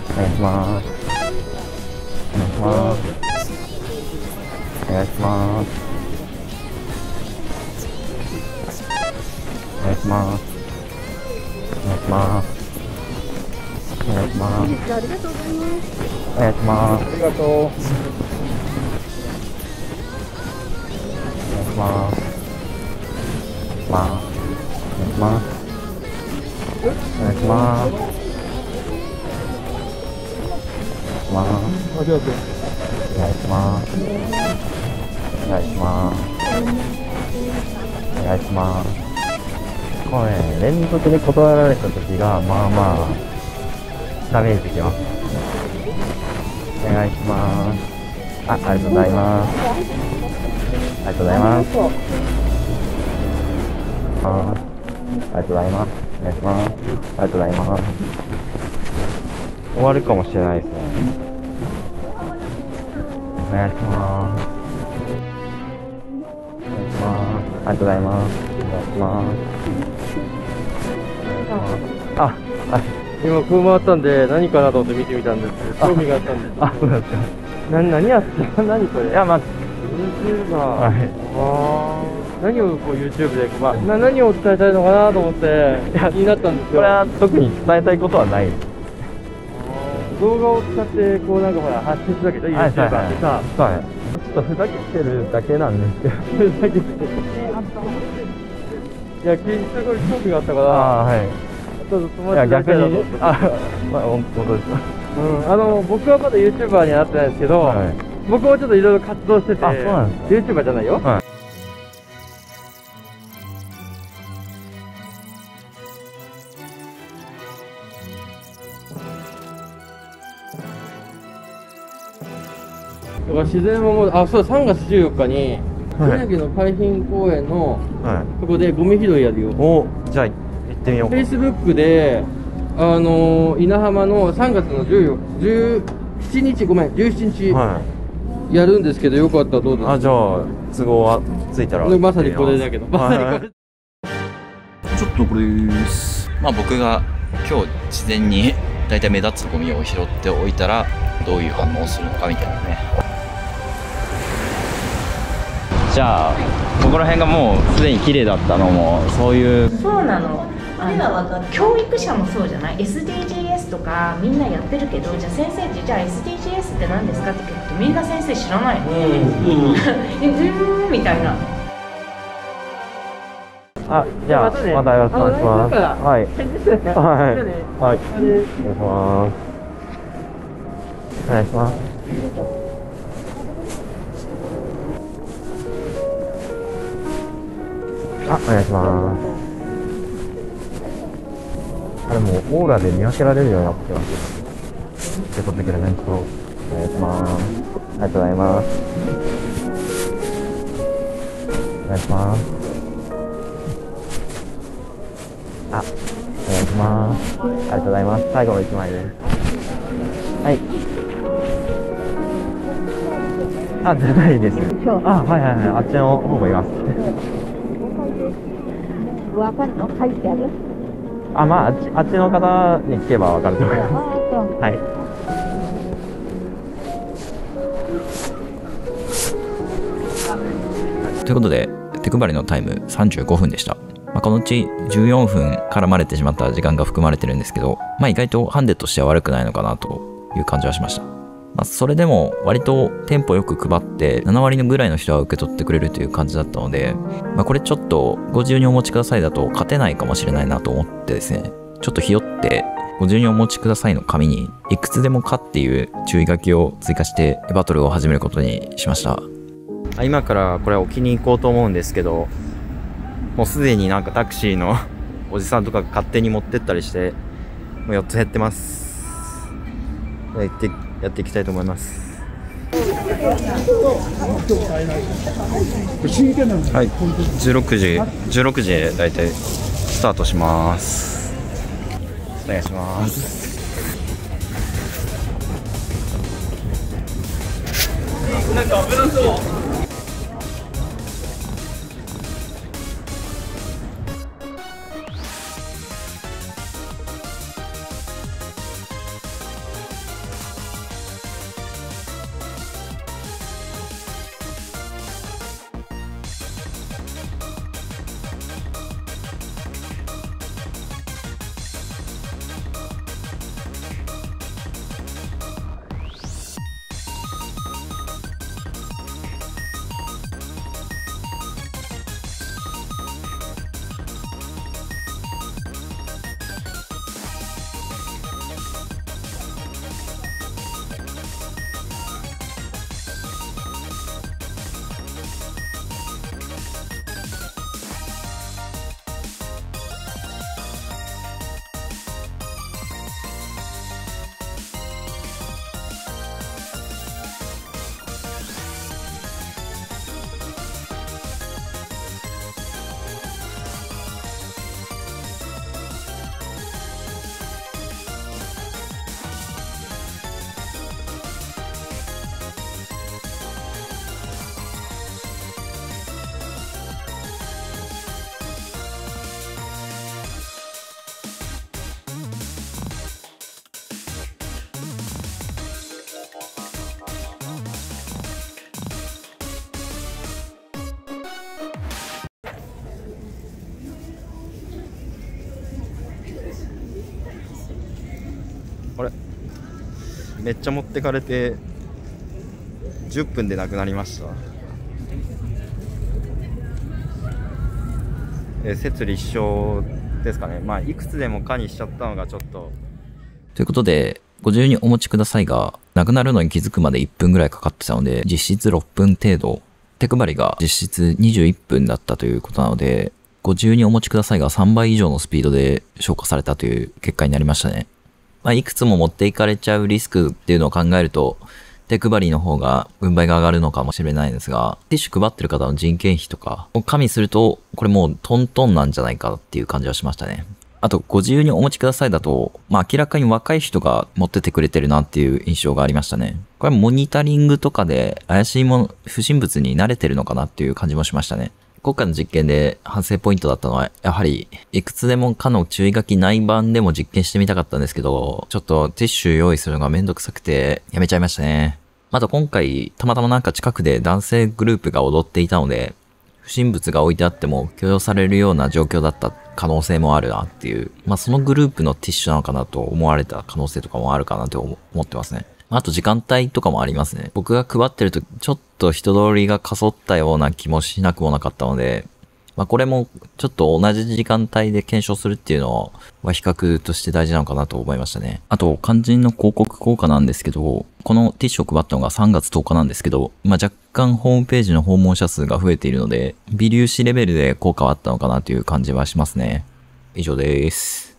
お願いします。 ます。お願いします。お願いします。お願いします。お願いします。 ありがとうございます。 お願いします。ありがとう。お願いします。お願いします。お願いします。お願いします。お願いします。お願いします。お願いします。これね、連続で断られた時がまあまあダメージきます。お願いします。ありがとうございます。ありがとうございます。ありがとうございます。お願いします。ありがとうございます。終わるかもしれないですね。お願いします。お願いします。ありがとうございます。お願いします。 今車あったんで何かなと思って見てみたんですけど、興味があったんで。 そうなんですか。 何やってた何これ。 いや、まあ、 YouTuber。 はい。 何をこう YouTube で、何を伝えたいのかなと思って気になったんですよ。 これは特に伝えたいことはない。 動画を使ってこうなんかほら発信するわけで YouTuber ってさ、 はい。ちょっとふざけてるだけなんですけど。 ふざけて。いや、急にすごい興味があったから。 はい。 ちょっと友いや、逆達だけだとに、本当ですか。 僕はまだ YouTuber にはなってないですけど、 はい。 僕もちょっといろいろ活動してて、 そうなんですか。 YouTuber じゃないよ。 はい。 だから自然ももう、そう、3月14日に、柳の海浜公園の、そこでゴミ拾いやるよ。 じゃあ、行ってみようか。 Facebook で、稲浜の3月の17日、17日、やるんですけど、よかったらどうぞ。 じゃあ、都合はついたら。 まさにこれだけど。まさにこれ。 ちょっとこれです。僕が今日事前にだいたい目立つゴミを拾っておいたらどういう反応をするのかみたいなね。じゃあここら辺がもうすでに綺麗だったのもそういう。 そうなの。教育者もそうじゃない SDGs とかみんなやってるけど、じゃあ先生じゃあ SDGs って何ですかって聞くとみんな先生知らないの。みたいな。 じゃあまたよろしくお願いします。はい。はい。はい。お願いします。お願いします。お願いします。もうオーラで見分けられるようになってます。受け取ってくれないと。お願いします。ありがとうございます。お願いします。お願いします。ありがとうございます。最後の1枚です。はい。出ないです。はいはいはい。あっちの方もいます。 わかるの？書いてある？ まあ、あっちの方に聞けばわかると思います。はい。 ということで手配りのタイム35分でした。このうち14分絡まれてしまった時間が含まれてるんですけど、意外とハンデとしては悪くないのかなという感じはしました。それでも割とテンポよく配って7割のぐらいの人は受け取ってくれるという感じだったので、これちょっとご自由にお持ちくださいだと勝てないかもしれないなと思ってですね、ちょっとひよってご自由にお持ちくださいの紙にいくつでもかっていう注意書きを追加してバトルを始めることにしました。今からこれ置きに行こうと思うんですけど、もうすでになんかタクシーのおじさんとかが勝手に持ってったりしてもう4つ減ってます。やっていきたいと思います。はい、16時でだいたいスタートします。お願いします。なんか危なそう。 めっちゃ持ってかれて10分でなくなりました。説立証ですかね。まあいくつでも可にしちゃったのがちょっと。 ということで、ご自由にお持ちくださいが、なくなるのに気づくまで1分ぐらいかかってたので、実質6分程度、手配りが実質21分だったということなので、ご自由にお持ちくださいが3倍以上のスピードで消化されたという結果になりましたね。まあ、いくつも持っていかれちゃうリスクっていうのを考えると、手配りの方が分配が上がるのかもしれないんですが、ティッシュ配ってる方の人件費とかを加味すると、これもうトントンなんじゃないかっていう感じはしましたね。あと、ご自由にお持ちくださいだと、まあ明らかに若い人が持っててくれてるなっていう印象がありましたね。これはモニタリングとかで怪しいもの、不審物に慣れてるのかなっていう感じもしましたね。今回の実験で反省ポイントだったのは、やはり、いくつでもかの注意書きない版でも実験してみたかったんですけど、ちょっとティッシュ用意するのがめんどくさくてやめちゃいましたね。また今回、たまたまなんか近くで男性グループが踊っていたので、不審物が置いてあっても許容されるような状況だった可能性もあるなっていう。まあそのグループのティッシュなのかなと思われた可能性とかもあるかなと思ってますね。あと時間帯とかもありますね。僕が配ってるとちょっと人通りがかそったような気もしなくもなかったので、まあこれもちょっと同じ時間帯で検証するっていうのは比較として大事なのかなと思いましたね。あと肝心の広告効果なんですけど、このティッシュを配ったのが3月10日なんですけど、まあ若干ホームページの訪問者数が増えているので、微粒子レベルで効果はあったのかなという感じはしますね。以上です。